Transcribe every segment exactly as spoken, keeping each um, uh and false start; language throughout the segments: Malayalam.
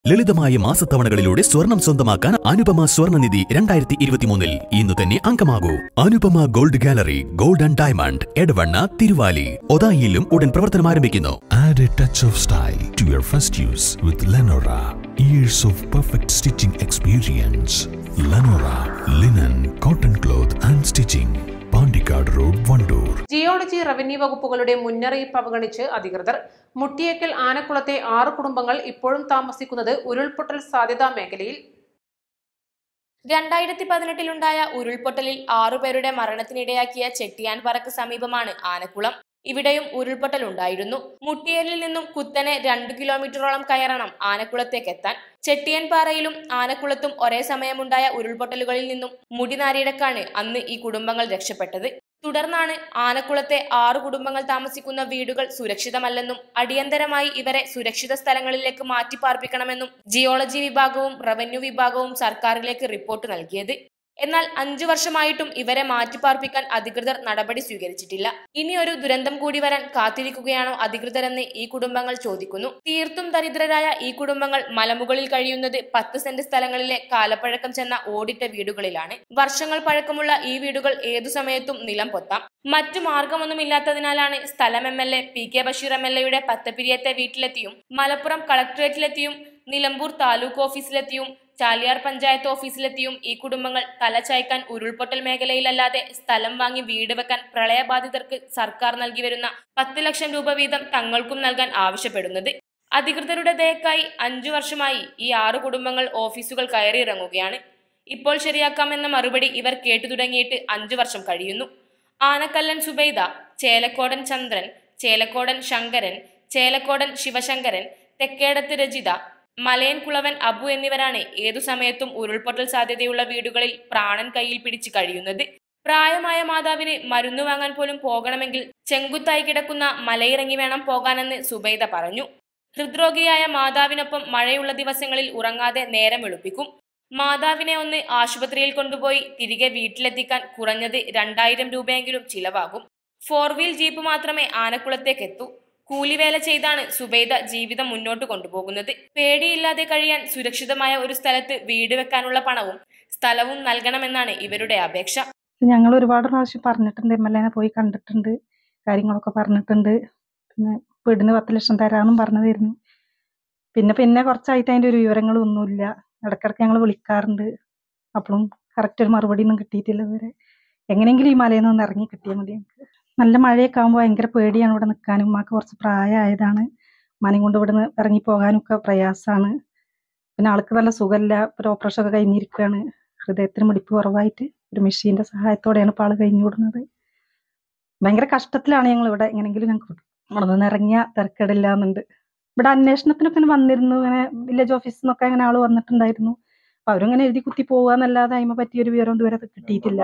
ലളിതമായ മാസത്തവണകളിലൂടെ സ്വർണം സ്വന്തമാക്കാൻ അനുപമ സ്വർണ്ണനിധി രണ്ടായിരത്തി ഇരുപത്തിമൂന്നിൽ ഇന്ന് തന്നെ അംഗമാകൂ. Anupama gold gallery, gold and diamond, Edavanna, Thiruvali, ഒതായിയിലും ഉടൻ പ്രവർത്തനം ആരംഭിക്കുന്നു. Add a touch of style to your first use with Lenora. Years of perfect stitching experience. Lenora, linen, cotton cloth and stitching. Pandikad Road, Vandoor. Geology Revenue വകുപ്പുകളുടെ മുന്നറിയിപ്പ് അവഗണിച്ച് അധികൃതർ. മുട്ടിയേക്കൽ ആനക്കുളത്തെ ആറ് കുടുംബങ്ങൾ ഇപ്പോഴും താമസിക്കുന്നത് ഉരുൾപൊട്ടൽ സാധ്യതാ മേഖലയിൽ. രണ്ടായിരത്തി പതിനെട്ടിലുണ്ടായ ഉരുൾപൊട്ടലിൽ ആറുപേരുടെ മരണത്തിനിടയാക്കിയ ചെട്ടിയാൻപാറയ്ക്ക് സമീപമാണ് ആനക്കുളം. ഇവിടെയും ഉരുൾപൊട്ടൽ ഉണ്ടായിരുന്നു. മുട്ടിയേലിൽ നിന്നും കുത്തനെ രണ്ടു കിലോമീറ്ററോളം കയറണം ആനക്കുളത്തേക്ക് എത്താൻ. ചെട്ടിയാൻപാറയിലും ആനക്കുളത്തും ഒരേ സമയമുണ്ടായ ഉരുൾപൊട്ടലുകളിൽ നിന്നും മുടിനാരിടക്കാണ് അന്ന് ഈ കുടുംബങ്ങൾ രക്ഷപ്പെട്ടത്. തുടർന്നാണ് ആനക്കുളത്തെ ആറു കുടുംബങ്ങൾ താമസിക്കുന്ന വീടുകൾ സുരക്ഷിതമല്ലെന്നും അടിയന്തരമായി ഇവരെ സുരക്ഷിത സ്ഥലങ്ങളിലേക്ക് മാറ്റിപ്പാർപ്പിക്കണമെന്നും ജിയോളജി വിഭാഗവും റവന്യൂ വിഭാഗവും സർക്കാരിലേക്ക് റിപ്പോർട്ട് നൽകിയത്. എന്നാൽ അഞ്ചു വർഷമായിട്ടും ഇവരെ മാറ്റിപ്പാർപ്പിക്കാൻ അധികൃതർ നടപടി സ്വീകരിച്ചിട്ടില്ല. ഇനിയൊരു ദുരന്തം കൂടി വരാൻ കാത്തിരിക്കുകയാണോ അധികൃതരെന്ന് ഈ കുടുംബങ്ങൾ ചോദിക്കുന്നു. തീർത്തും ദരിദ്രരായ ഈ കുടുംബങ്ങൾ മലമുകളിൽ കഴിയുന്നത് പത്ത് സെന്റ് സ്ഥലങ്ങളിലെ കാലപ്പഴക്കം ചെന്ന ഓടിട്ട വീടുകളിലാണ്. വർഷങ്ങൾ പഴക്കമുള്ള ഈ വീടുകൾ ഏതു സമയത്തും നിലം പൊത്താം. മറ്റു മാർഗമൊന്നുമില്ലാത്തതിനാലാണ് സ്ഥലം M L A P K Basheer M L എയുടെ പത്തപ്പിരിയത്തെ വീട്ടിലെത്തിയും മലപ്പുറം കളക്ടറേറ്റിലെത്തിയും നിലമ്പൂർ താലൂക്ക് ഓഫീസിലെത്തിയും ചാലിയാർ പഞ്ചായത്ത് ഓഫീസിലെത്തിയും ഈ കുടുംബങ്ങൾ തലചായ്ക്കാൻ ഉരുൾപൊട്ടൽ മേഖലയിലല്ലാതെ സ്ഥലം വാങ്ങി വീട് വെക്കാൻ പ്രളയബാധിതർക്ക് സർക്കാർ നൽകി വരുന്ന പത്ത് ലക്ഷം രൂപ വീതം തങ്ങൾക്കും നൽകാൻ ആവശ്യപ്പെടുന്നത്. അധികൃതരുടെ ദയക്കായി അഞ്ചു വർഷമായി ഈ ആറു കുടുംബങ്ങൾ ഓഫീസുകൾ കയറിയിറങ്ങുകയാണ്. ഇപ്പോൾ ശരിയാക്കാമെന്ന മറുപടി ഇവർ കേട്ടു തുടങ്ങിയിട്ട് അഞ്ചു വർഷം കഴിയുന്നു. ആനക്കല്ലൻ സുബൈദ, ചേലക്കോടൻ ചന്ദ്രൻ, ചേലക്കോടൻ ശങ്കരൻ, ചേലക്കോടൻ ശിവശങ്കരൻ, തെക്കേടത്ത് രജിത, മലയൻകുളവൻ അബു എന്നിവരാണ് ഏതു സമയത്തും ഉരുൾപൊട്ടൽ സാധ്യതയുള്ള വീടുകളിൽ പ്രാണൻ കയ്യിൽ പിടിച്ച് കഴിയുന്നത്. പ്രായമായ മാതാവിന് മരുന്ന് വാങ്ങാൻ പോലും പോകണമെങ്കിൽ ചെങ്കുത്തായി കിടക്കുന്ന മലയിറങ്ങി വേണം പോകാനെന്ന് സുബൈദ പറഞ്ഞു. ഹൃദ്രോഗിയായ മാതാവിനൊപ്പം മഴയുള്ള ദിവസങ്ങളിൽ ഉറങ്ങാതെ നേരം വെളുപ്പിക്കും. മാതാവിനെ ഒന്ന് ആശുപത്രിയിൽ കൊണ്ടുപോയി തിരികെ വീട്ടിലെത്തിക്കാൻ കുറഞ്ഞത് രണ്ടായിരം രൂപയെങ്കിലും ചിലവാകും. ഫോർ വീൽ ജീപ്പ് മാത്രമേ ആനക്കുളത്തേക്ക് എത്തൂ. കൂലിവേല ചെയ്താണ് സുബൈദ ജീവിതം മുന്നോട്ട് കൊണ്ടുപോകുന്നത്. പേടിയില്ലാതെ കഴിയാൻ സുരക്ഷിതമായ ഒരു സ്ഥലത്ത് വീട് വെക്കാനുള്ള പണവും സ്ഥലവും നൽകണമെന്നാണ് ഇവരുടെ അപേക്ഷ. ഞങ്ങൾ ഒരുപാട് പ്രാവശ്യം പറഞ്ഞിട്ടുണ്ട്, എം എൽ എനെ പോയി കണ്ടിട്ടുണ്ട്, കാര്യങ്ങളൊക്കെ പറഞ്ഞിട്ടുണ്ട്. പിന്നെ വീടിന് പത്ത് ലക്ഷം തരാമെന്നും പറഞ്ഞതായിരുന്നു. പിന്നെ പിന്നെ കുറച്ചായിട്ട് അതിൻ്റെ ഒരു വിവരങ്ങളൊന്നുമില്ല. ഇടയ്ക്കിടയ്ക്ക് ഞങ്ങൾ വിളിക്കാറുണ്ട്, അപ്പോഴും കറക്റ്റ് ഒരു മറുപടി ഒന്നും കിട്ടിയിട്ടില്ല ഇതുവരെ. എങ്ങനെയെങ്കിലും ഈ മലയിൽ നിന്ന് ഇറങ്ങി കിട്ടിയാൽ മതി. ഞങ്ങൾക്ക് നല്ല മഴയൊക്കെ ആകുമ്പോൾ ഭയങ്കര പേടിയാണ് ഇവിടെ നിൽക്കാനും. ഉമ്മാക്ക് കുറച്ച് പ്രായമായതാണ്, മനയും കൊണ്ട് ഇവിടെ നിന്ന് ഇറങ്ങിപ്പോകാനും ഒക്കെ പ്രയാസമാണ്. പിന്നെ ആൾക്ക് നല്ല സുഖമില്ല, ഒരു ഓപ്പറേഷൻ ഒക്കെ കഴിഞ്ഞിരിക്കുകയാണ്. ഹൃദയത്തിന് മിടിപ്പ് കുറവായിട്ട് ഒരു മെഷീൻ്റെ സഹായത്തോടെയാണ് ഇപ്പോൾ ആൾ കഴിഞ്ഞു വിടുന്നത്. ഭയങ്കര കഷ്ടത്തിലാണ് ഞങ്ങൾ ഇവിടെ. എങ്ങനെയെങ്കിലും ഞങ്ങൾക്ക് ഇവിടെ നിന്ന് ഇറങ്ങിയ തിരക്കേടില്ല എന്നുണ്ട്. ഇവിടെ അന്വേഷണത്തിനൊക്കെ വന്നിരുന്നു, ഇങ്ങനെ വില്ലേജ് ഓഫീസിൽ നിന്നൊക്കെ അങ്ങനെ ആൾ വന്നിട്ടുണ്ടായിരുന്നു. അപ്പം അവരിങ്ങനെ എഴുതി കുത്തി പോകുക എന്നല്ലാതെ അതിനെ പറ്റിയൊരു വിവരം ഇതുവരെ കിട്ടിയിട്ടില്ല.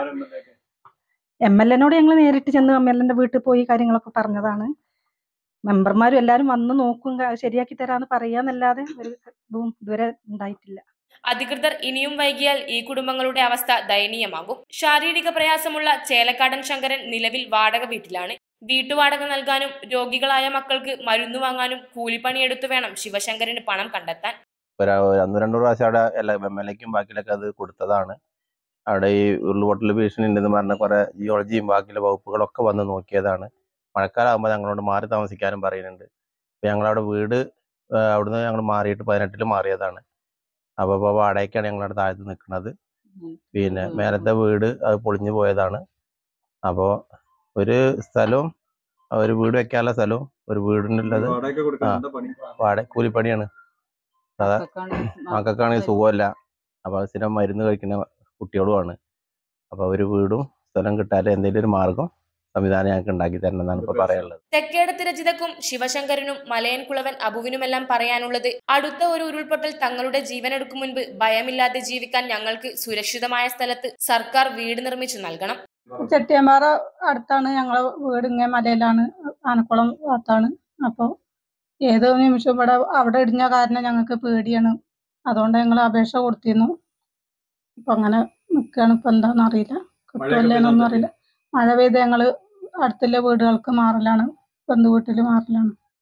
എം എൽ എനോട് ഞങ്ങൾ നേരിട്ട് ചെന്ന് എം എൽ എന്റെ വീട്ടിൽ പോയി കാര്യങ്ങളൊക്കെ പറഞ്ഞതാണ്. മെമ്പർമാരും എല്ലാവരും വന്ന് നോക്കും, ശരിയാക്കി തരാന്ന് പറയാന്നല്ലാതെ ഒരു ഇതും ഇതുവരെ ഉണ്ടായിട്ടില്ല. അധികൃതർ ഇനിയും വൈകിയാൽ ഈ കുടുംബങ്ങളുടെ അവസ്ഥ ദയനീയമാകും. ശാരീരിക പ്രയാസമുള്ള ചേലക്കാടൻ ശങ്കരൻ നിലവിൽ വാടക വീട്ടിലാണ്. വീട്ടുവാടക നൽകാനും രോഗികളായ മക്കൾക്ക് മരുന്ന് വാങ്ങാനും കൂലിപ്പണിയെടുത്തു വേണം ശിവശങ്കരന് പണം കണ്ടെത്താൻ. ഒന്ന് രണ്ടു പ്രാവശ്യം അവിടെ എം എൽ എക്കും ബാക്കിലൊക്കെ അത് കൊടുത്തതാണ്. അവിടെ ഈ ഉരുൾപൊട്ടൽ ഭീഷണി ഉണ്ടെന്ന് പറഞ്ഞ കുറെ ജിയോളജിയും ബാക്കിയുള്ള വകുപ്പുകളൊക്കെ വന്ന് നോക്കിയതാണ്. മഴക്കാലമാകുമ്പോൾ ഞങ്ങളോട് മാറി താമസിക്കാനും പറയുന്നുണ്ട്. അപ്പോൾ ഞങ്ങളവിടെ വീട് അവിടുന്ന് ഞങ്ങൾ മാറിയിട്ട് പതിനെട്ടിൽ മാറിയതാണ്. അപ്പോൾ ഇപ്പോൾ വാടകയ്ക്കാണ് ഞങ്ങളവിടെ താഴത്ത് നിൽക്കുന്നത്. പിന്നെ മേലത്തെ വീട് അത് പൊളിഞ്ഞു പോയതാണ്. അപ്പോൾ ഒരു സ്ഥലവും ഒരു വീട് വെക്കാനുള്ള സ്ഥലവും ഒരു വീടിനുള്ളത് വാടക കൂലിപ്പണിയാണ്. അതാ മക്കൾക്കാണെങ്കിൽ സുഖമല്ല. അപ്പോൾ സ്ഥിരം മരുന്ന് കഴിക്കുന്ന കുട്ടികളുമാണ്. അപ്പൊ ഒരു വീടും സ്ഥലം കിട്ടാതെ എന്തെങ്കിലും ഒരു മാർഗം സംവിധാനം ഞങ്ങൾക്ക് ഉണ്ടാക്കി തരണം എന്നാണ് ഇപ്പൊ പറയാനുള്ളത്. തെക്കേടത്ത് രജിതക്കും ശിവശങ്കരനും മലയൻകുളവൻ അബുവിനുമെല്ലാം പറയാനുള്ളത് അടുത്ത ഒരു ഉരുൾപൊട്ടൽ തങ്ങളുടെ ജീവനെടുക്കും മുൻപ് ഭയമില്ലാതെ ജീവിക്കാൻ ഞങ്ങൾക്ക് സുരക്ഷിതമായ സ്ഥലത്ത് സർക്കാർ വീട് നിർമ്മിച്ചു നൽകണം. ചെട്ടിയാമ്പാറ അടുത്താണ് ഞങ്ങളെ വീട്, ഇങ്ങനെ മലയിലാണ്, ആനക്കുളം ഭാഗത്താണ്. അപ്പോൾ ഏതോ നിമിഷം ഇവിടെ അവിടെ ഇടിഞ്ഞ കാരണം ഞങ്ങൾക്ക് പേടിയാണ്. അതുകൊണ്ട് ഞങ്ങൾ അപേക്ഷ കൊടുത്തിരുന്നു. ഇപ്പൊ അങ്ങനെ നിൽക്കുകയാണ്. ഇപ്പൊ എന്താണെന്ന് അറിയില്ല, കിട്ടുമല്ലേന്നൊന്നും അറിയില്ല. മഴ പെയ്ത് ഞങ്ങള് അടുത്തുള്ള വീടുകൾക്ക് മാറലാണ്, ബന്ധു വീട്ടിൽ മാറലാണ്.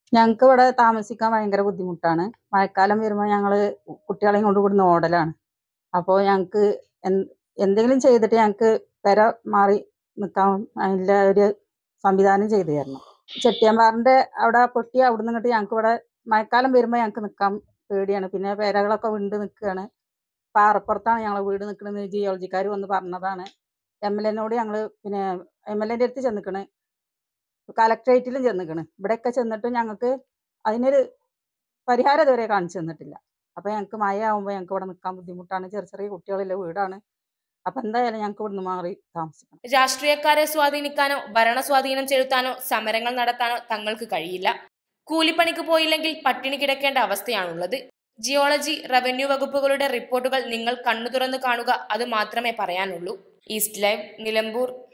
ഞങ്ങൾക്ക് ഇവിടെ താമസിക്കാൻ ഭയങ്കര ബുദ്ധിമുട്ടാണ്. മഴക്കാലം വരുമ്പോൾ ഞങ്ങൾ കുട്ടികളെയും കൊണ്ട് ഇവിടുന്ന് ഓടലാണ്. അപ്പോൾ ഞങ്ങൾക്ക് എന്തെങ്കിലും ചെയ്തിട്ട് ഞങ്ങൾക്ക് പെര മാറി നിൽക്കാൻ അതിൻ്റെ ഒരു സംവിധാനം ചെയ്തു തരണം. ചെട്ടിയാമ്പാറിൻ്റെ അവിടെ പൊട്ടി അവിടെ നിന്നിട്ട് ഞങ്ങൾക്ക് ഇവിടെ മഴക്കാലം വരുമ്പോൾ ഞങ്ങൾക്ക് നിൽക്കാൻ പേടിയാണ്. പിന്നെ പെരകളൊക്കെ വിണ്ട് നിൽക്കുകയാണ്. പാറപ്പുറത്താണ് ഞങ്ങൾ വീട് നിൽക്കുന്നത്. ജിയോളജിക്കാർ വന്ന് പറഞ്ഞതാണ്. എം എൽ എനോട് ഞങ്ങൾ പിന്നെ എം എൽ എൻ്റെ അടുത്ത് ചെന്നിക്കണ്, കലക്ട്രേറ്റിലും ചെന്നിക്കണ്. ഇവിടെയൊക്കെ ചെന്നിട്ട് ഞങ്ങൾക്ക് അതിനൊരു പരിഹാരം ഇതുവരെ കാണിച്ചു തന്നിട്ടില്ല. അപ്പോൾ ഞങ്ങൾക്ക് മഴ ആകുമ്പോൾ ഞങ്ങൾക്ക് ഇവിടെ നിൽക്കാൻ ബുദ്ധിമുട്ടാണ്. ചെറിയ ചെറിയ കുട്ടികളുള്ള വീടാണ്. അപ്പം എന്തായാലും ഞങ്ങൾക്ക് ഇവിടുന്ന് മാറി താമസിക്കണം. രാഷ്ട്രീയക്കാരെ സ്വാധീനിക്കാനോ ഭരണ സ്വാധീനം ചെലുത്താനോ സമരങ്ങൾ നടത്താനോ തങ്ങൾക്ക് കഴിയില്ല. കൂലിപ്പണിക്ക് പോയില്ലെങ്കിൽ പട്ടിണി കിടക്കേണ്ട അവസ്ഥയാണുള്ളത്. ജിയോളജി, റവന്യൂ വകുപ്പുകളുടെ റിപ്പോർട്ടുകൾ നിങ്ങൾ കണ്ണു തുറന്ന് കാണുക, അത് മാത്രമേ പറയാനുള്ളൂ. East live, Nilambur.